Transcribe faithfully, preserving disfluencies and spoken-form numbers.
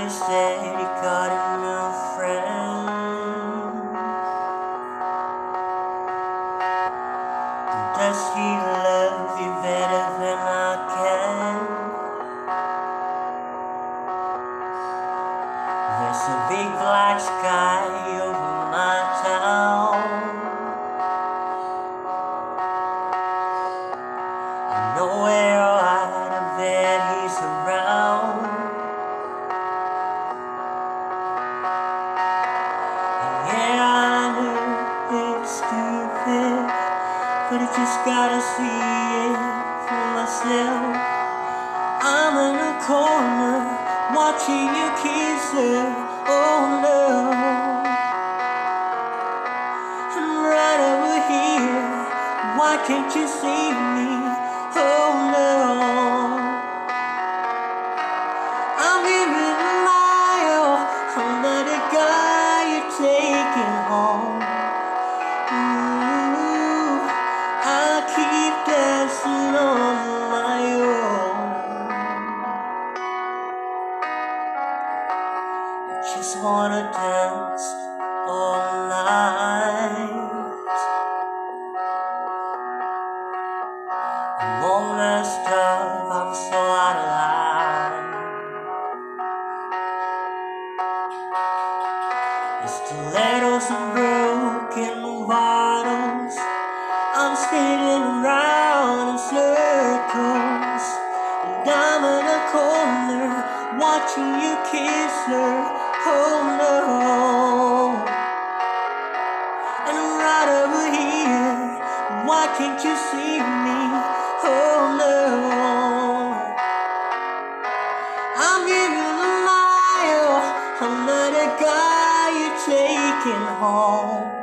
Somebody said he got a new friend. Does he love you better than I can? There's a big black sky over my town. I know where I bet he's around. Yeah, I know it's stupid, but I just gotta see it for myself. I'm in a corner watching you kiss her, oh no. And right over here, why can't you see me, oh no. I'm giving a mile, I'm not a guy you're taking home. Ooh, I keep dancing on my own. I just wanna dance all night. I'm all messed up, I'm so out of line. The stilettos and broken bottles, I'm spinning around in circles, and I'm in a corner watching you kiss her, oh no. And right over here, why can't you see me, oh no. I'm giving a mile, I'm not a guy you're taking home.